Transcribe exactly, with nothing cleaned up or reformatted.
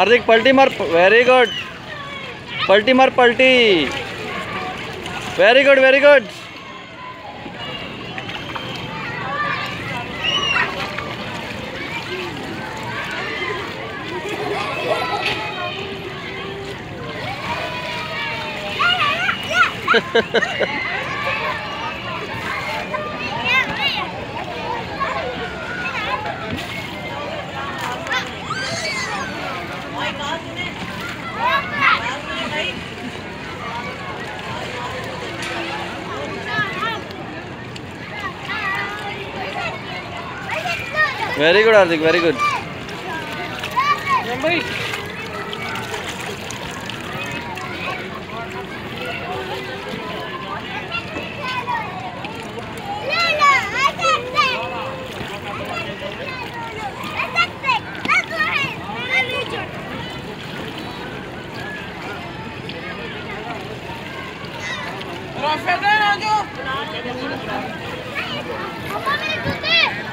हार्दिक पलटी मार, very good. पलटी मार, पलटी, very good very good. Very good Hardik, very good. Rafael,